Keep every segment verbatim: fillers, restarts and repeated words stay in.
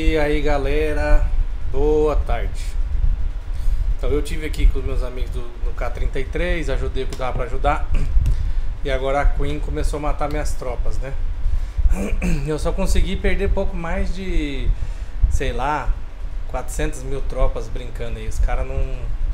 E aí galera, boa tarde. Então eu tive aqui com os meus amigos do, do K trinta e três, ajudei o que dava pra ajudar. E agora a Queen começou a matar minhas tropas, né? Eu só consegui perder pouco mais de, sei lá, quatrocentas mil tropas brincando aí. Os caras não...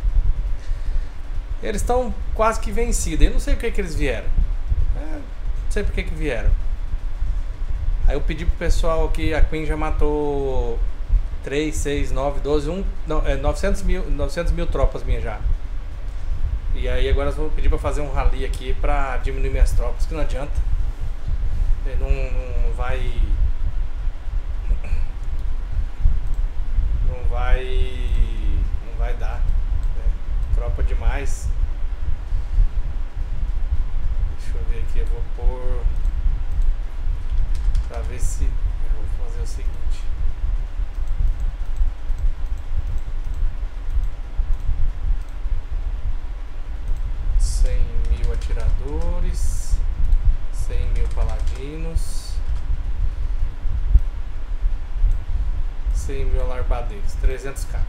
Eles estão quase que vencidos. Eu não sei por que que eles vieram. É, não sei por que que vieram. Aí eu pedi pro pessoal que a Queen já matou três, seis, nove, doze, um, não, é, novecentos mil, novecentos mil tropas minhas já. E aí agora eu vou pedir pra fazer um rally aqui pra diminuir minhas tropas, que não adianta. Ele não, não vai... Não vai... Não vai dar, né? Tropa demais. Deixa eu ver aqui, eu vou pôr... Pra ver se... Eu vou fazer o seguinte. cem mil atiradores, cem mil paladinos, cem mil alarbadeiros, trezentos k.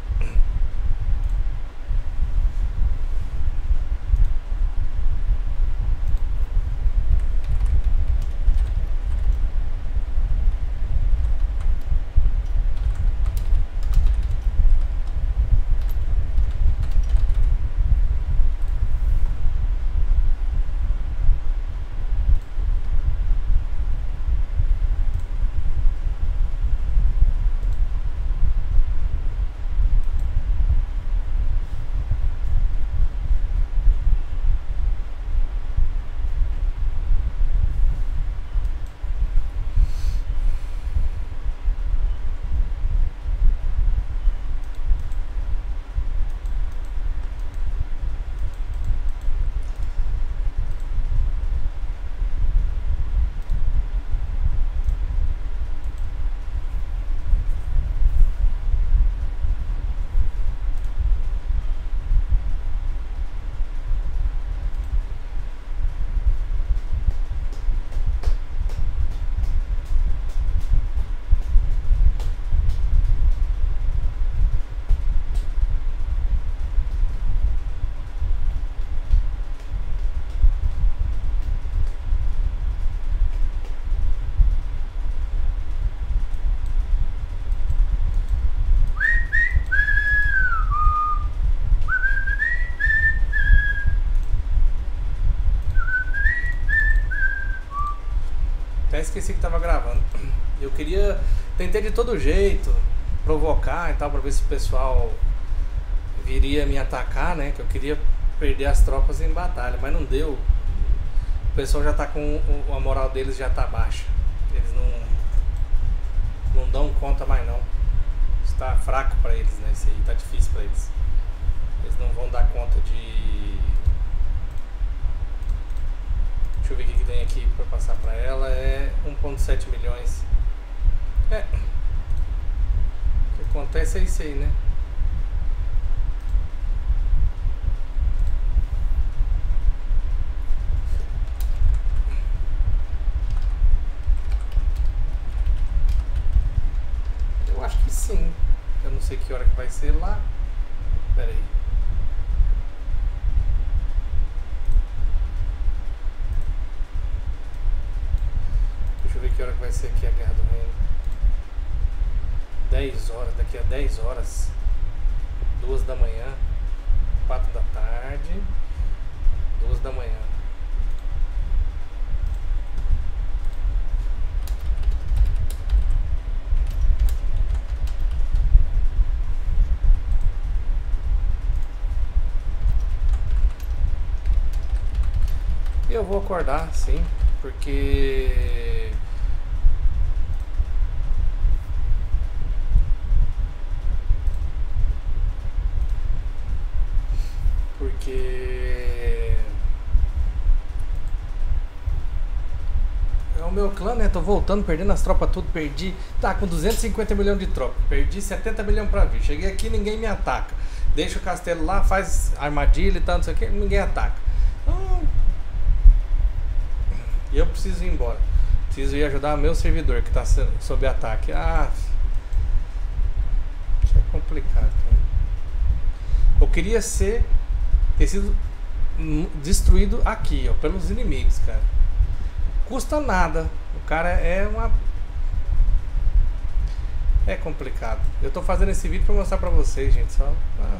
Até esqueci que tava gravando. Eu queria... Tentei de todo jeito provocar e tal, pra ver se o pessoal viria me atacar, né? Que eu queria perder as tropas em batalha, mas não deu. O pessoal já tá com... A moral deles já tá baixa. Eles não... Não dão conta mais não. Está fraco pra eles, né? Isso aí tá difícil pra eles. Eles não vão dar conta de... Deixa eu ver o que tem aqui para passar para ela. É um ponto sete milhões. É. O que acontece é isso aí, né? Eu acho que sim. Eu não sei que hora que vai ser lá. Pera aí. Que hora que vai ser aqui a Guerra do Reino? dez horas, daqui a dez horas, duas da manhã, quatro da tarde, duas da manhã. Eu vou acordar, sim, porque Porque é o meu clã, né? Tô voltando, perdendo as tropas tudo, perdi. Tá com duzentos e cinquenta milhões de tropas, perdi setenta milhões pra vir. Cheguei aqui, ninguém me ataca. Deixa o castelo lá, faz armadilha e tal, não sei o que, ninguém ataca. Então, eu preciso ir embora. Preciso ir ajudar meu servidor que tá sob ataque. Ah, complicado, cara. Eu queria ser ter sido destruído aqui, ó, pelos inimigos, cara. Custa nada. O cara é uma... É complicado. Eu tô fazendo esse vídeo pra mostrar pra vocês, gente. Só... Ah.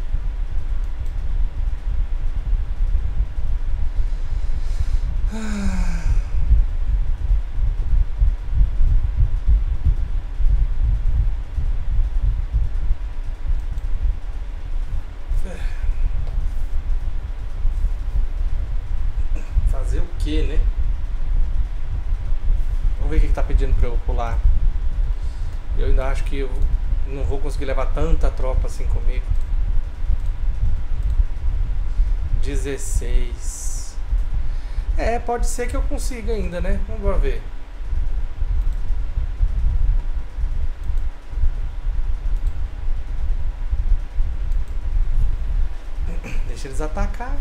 Fazer o que, né? Vamos ver o que tá pedindo pra eu pular. Eu ainda acho que eu não vou conseguir levar tanta tropa assim comigo. dezesseis. É, pode ser que eu consiga ainda, né? Vamos ver. Deixa eles atacar.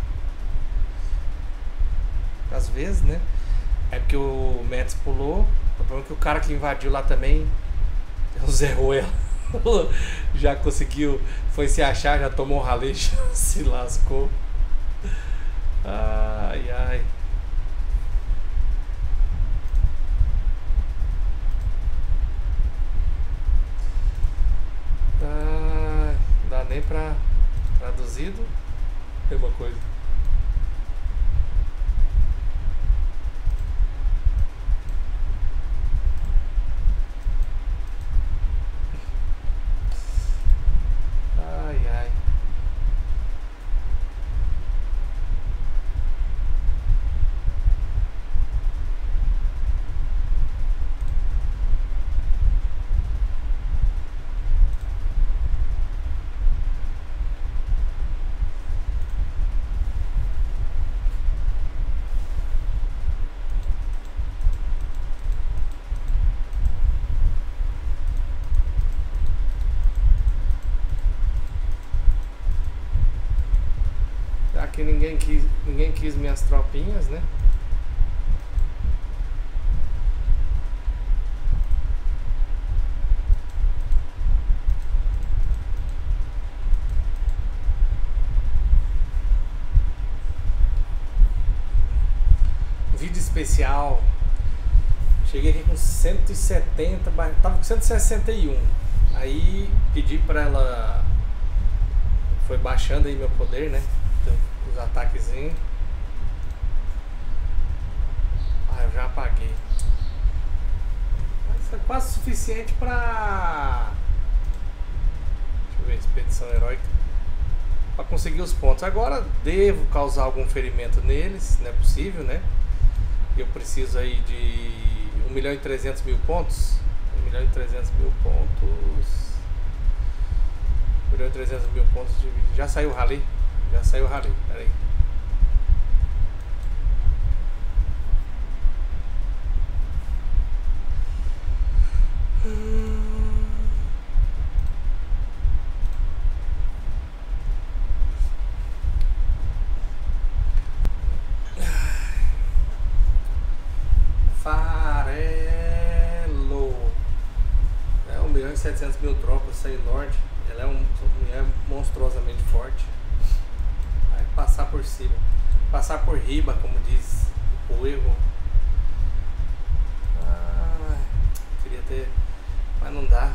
Às vezes, né? É porque o Mets pulou. O problema é que o cara que invadiu lá também, o Zé Ruela, já conseguiu, foi se achar, já tomou um ralé, já se lascou. Ai, ai. Ah, não dá nem pra traduzido. Mesma coisa. Ai, ai. Que ninguém quis, ninguém quis minhas tropinhas, né? Vídeo especial. Cheguei aqui com cento e setenta, tava com cento e sessenta e um. Aí pedi pra ela, foi baixando aí meu poder, né? Os ataquezinhos. Ah, eu já apaguei. Mas é quase suficiente pra... Deixa eu ver, expedição heróica. Pra conseguir os pontos. Agora devo causar algum ferimento neles, não é possível, né? Eu preciso aí de um milhão e trezentos mil pontos. um milhão e trezentos mil pontos. um milhão e trezentos mil pontos de... Já saiu o rally? Já saiu o rally, peraí. Hum... Farelo. É um milhão e setecentos mil tropas, Sailord. Ela é um, é monstruosamente forte. Passar por cima, passar por riba, como diz o erro. Ah, queria ter, mas não dá.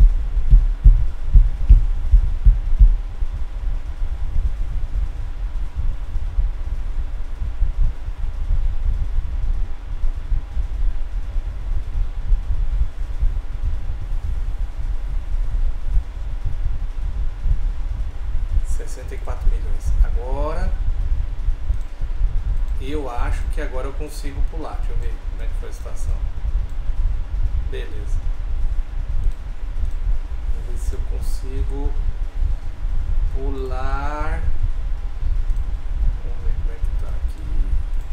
sessenta e quatro milhões. Agora eu acho que agora eu consigo pular. Deixa eu ver como é que foi a situação. Beleza. Vamos ver se eu consigo pular. Vamos ver como é que tá aqui.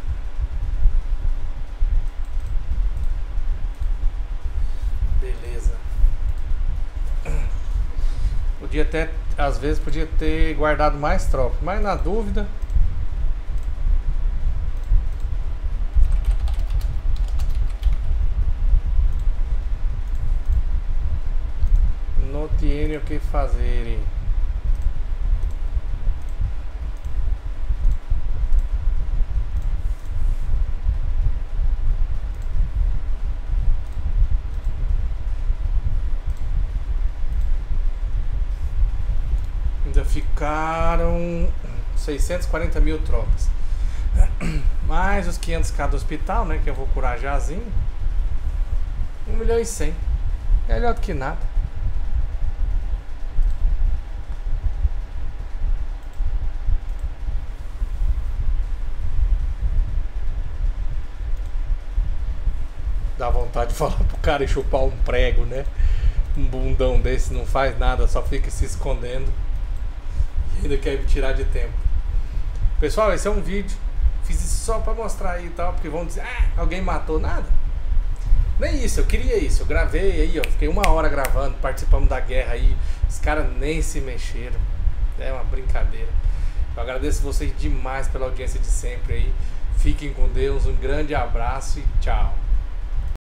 Beleza. Podia até, às vezes, podia ter guardado mais tropas, mas na dúvida. No Não tiene o que fazer. Ainda ficaram seiscentos e quarenta mil tropas. Mais os quinhentos k do hospital, né? Que eu vou curar jazinho. um milhão e cem. Melhor do que nada. Dá vontade de falar pro cara e chupar um prego, né? Um bundão desse não faz nada, só fica se escondendo. E ainda quer me tirar de tempo. Pessoal, esse é um vídeo. Fiz isso só pra mostrar aí e tal, porque vão dizer, ah, alguém matou nada. Nem isso, eu queria isso. Eu gravei aí, ó. Fiquei uma hora gravando, participamos da guerra aí. Os caras nem se mexeram. É uma brincadeira. Eu agradeço vocês demais pela audiência de sempre aí. Fiquem com Deus, um grande abraço e tchau.